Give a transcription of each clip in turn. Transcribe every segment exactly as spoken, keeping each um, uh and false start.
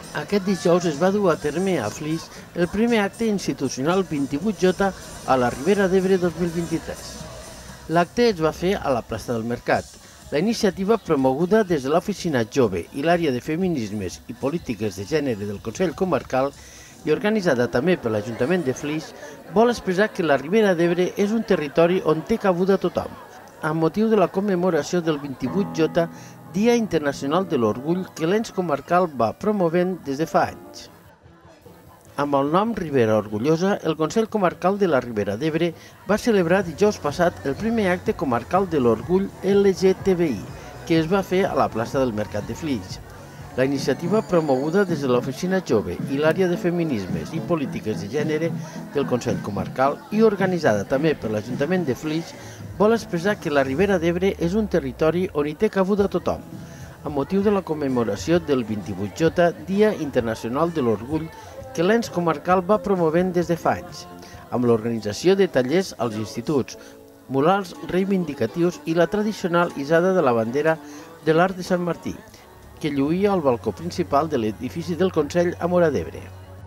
Aquest dijous es va dur a terme a Flix el primer acte institucional vint-i-vuit J a la Ribera d'Ebre dos mil vint-i-tres. L'acte es va fer a la plaça del Mercat. La iniciativa, promoguda des de l'Oficina Jove i l'àrea de Feminismes i Polítiques de Gènere del Consell Comarcal i organitzada també per l'Ajuntament de Flix, vol expressar que la Ribera d'Ebre és un territori on té cabuda tothom, amb motiu de la commemoració del vint-i-vuit J, Dia Internacional de l'Orgull, que l'ens comarcal va promovent des de fa anys. Amb el nom Ribera Orgullosa, el Consell Comarcal de la Ribera d'Ebre va celebrar dijous passat el primer acte comarcal de l'Orgull L G T B I, que es va fer a la plaça del Mercat de Flix. La iniciativa, promoguda des de l'Oficina Jove i l'àrea de Feminismes i Polítiques de Gènere del Consell Comarcal i organitzada també per l'Ajuntament de Flix, vol expressar que la Ribera d'Ebre és un territori on hi té cabuda tothom, amb motiu de la commemoració del vint-i-vuit J, Dia Internacional de l'Orgull, que l'ens comarcal va promovent des de fa anys, amb l'organització de tallers als instituts, murals reivindicatius i la tradicional hissada de la bandera de l'Arc de Sant Martí, que lluïa al balcó principal de l'edifici del Consell a Móra d'Ebre.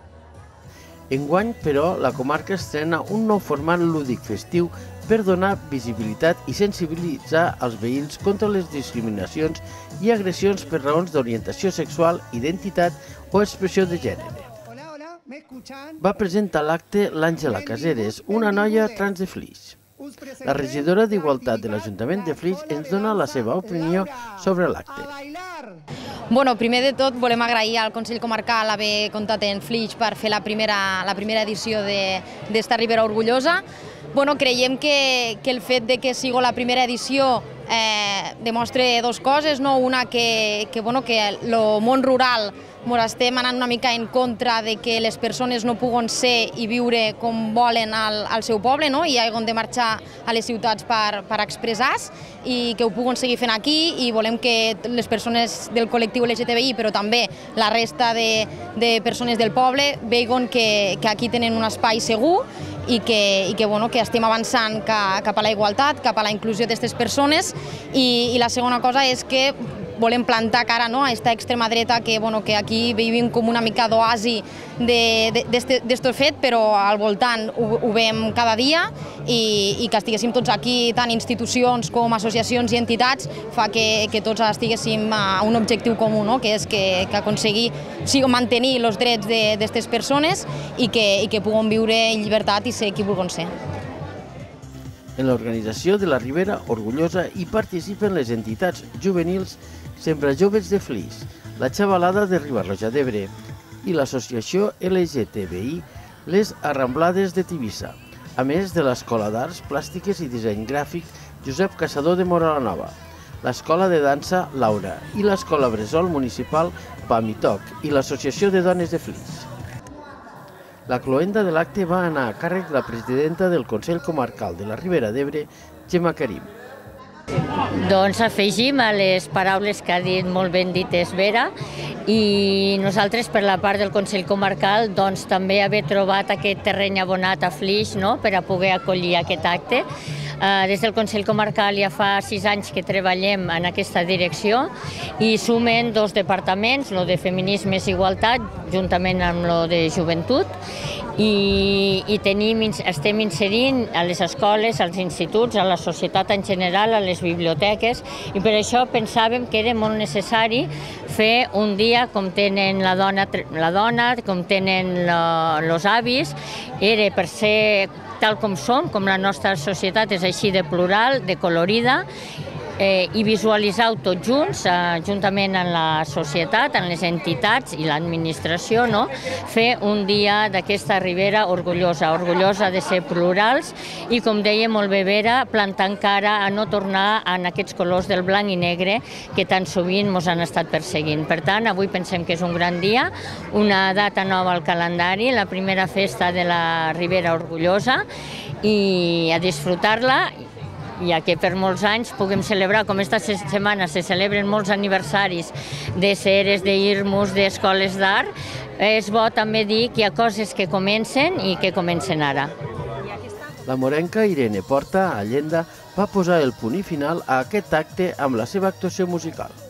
Enguany, però, la comarca estrena un nou format lúdic festiu per donar visibilitat i sensibilitzar els veïns contra les discriminacions i agressions per raons d'orientació sexual, identitat o expressió de gènere. Va presentar l'acte l'Àngela Caseres, una noia trans de Flix. La regidora d'Igualtat de l'Ajuntament de Flix ens dona la seva opinió sobre l'acte. Bueno, primer de tot volem agrair al Consell Comarcal haver comptat en Flix per fer la primera, la primera edició d'esta Ribera Orgullosa. Bueno, creiem que, que el fet de que sigui la primera edició eh, demostra dues coses, no? Una, que, que, bueno, que el món rural ens estem anant una mica en contra de que les persones no puguen ser i viure com volen al, al seu poble, no? I hagin de marxar a les ciutats per, per expressar-se i que ho puguen seguir fent aquí, i volem que les persones del col·lectiu L G T B I, però també la resta de, de persones del poble, vegin que, que aquí tenen un espai segur i que, i que, bueno, que estem avançant cap a la igualtat, cap a la inclusió d'aquestes persones. I, i la segona cosa és que volem plantar cara, no, a aquesta extrema dreta que, bueno, que aquí vivim com una mica d'oasi d'aquest fet, però al voltant ho, ho veiem cada dia, i, i que estiguéssim tots aquí, tant institucions com associacions i entitats, fa que, que tots estiguéssim a un objectiu comú, no? Que és que, que aconseguir sí, mantenir els drets d'aquestes persones i que, i que puguin viure en llibertat i ser qui vulguin ser. En l'organització de la Ribera Orgullosa hi participen les entitats juvenils Sembra Joves de Flix, la Xavalada de Riba-roja d'Ebre i l'associació L G T B I Les Arramblades de Tivissa, a més de l'Escola d'Arts Plàstiques i Disseny Gràfic Josep Caçador de Móra la Nova, l'Escola de Dansa Laura i l'Escola Bressol Municipal Pam i Toc i l'Associació de Dones de Flix. La cloenda de l'acte va anar a càrrec de la presidenta del Consell Comarcal de la Ribera d'Ebre, Gemma Karim. Doncs afegim a les paraules que ha dit molt ben dites Vera, i nosaltres per la part del Consell Comarcal doncs també haver trobat aquest terreny abonat a Flix, no?, per a poder acollir aquest acte. Des del Consell Comarcal ja fa sis anys que treballem en aquesta direcció i sumen dos departaments, el de Feminismes i Igualtat, juntament amb el de Joventut, i, i tenim, estem inserint a les escoles, als instituts, a la societat en general, a les biblioteques, i per això pensàvem que era molt necessari fer un dia com tenen la dona, la dona com tenen els avis, era per ser tal com som, com la nostra societat és així de plural, de colorida, eh, i visualitzar-ho tots junts, eh, juntament amb la societat, amb les entitats i l'administració, no? Fer un dia d'aquesta Ribera orgullosa, orgullosa de ser plurals i, com deia molt bé Vera, plantant cara a no tornar en aquests colors del blanc i negre que tan sovint ens han estat perseguint. Per tant, avui pensem que és un gran dia, una data nova al calendari, la primera festa de la Ribera Orgullosa, i a disfrutar-la, ja que per molts anys puguem celebrar, com aquesta setmana se celebren molts aniversaris de Ceres, d'Irmus, d'escoles d'art, és bo també dir que hi ha coses que comencen i que comencen ara. La morenca Irene Porta, a Lleida, va posar el punt i final a aquest acte amb la seva actuació musical.